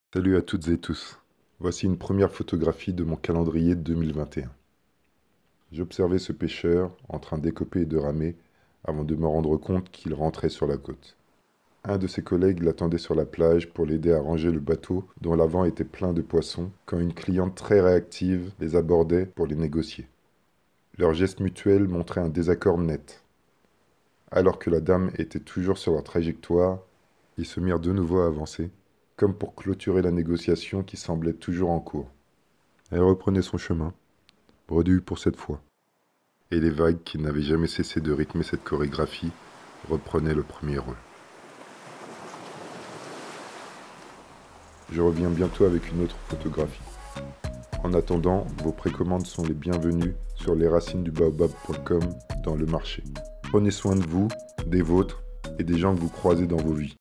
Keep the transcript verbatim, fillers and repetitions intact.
Salut à toutes et tous. Voici une première photographie de mon calendrier deux mille vingt et un. J'observais ce pêcheur en train d'écoper et de ramer avant de me rendre compte qu'il rentrait sur la côte. Un de ses collègues l'attendait sur la plage pour l'aider à ranger le bateau dont l'avant était plein de poissons quand une cliente très réactive les abordait pour les négocier. Leurs gestes mutuels montraient un désaccord net. Alors que la dame était toujours sur leur trajectoire, ils se mirent de nouveau à avancer, comme pour clôturer la négociation qui semblait toujours en cours. Elle reprenait son chemin, bredouille pour cette fois, et les vagues qui n'avaient jamais cessé de rythmer cette chorégraphie reprenaient le premier rôle. Je reviens bientôt avec une autre photographie. En attendant, vos précommandes sont les bienvenues sur lesracinesdubaobab point com dans le marché. Prenez soin de vous, des vôtres et des gens que vous croisez dans vos vies.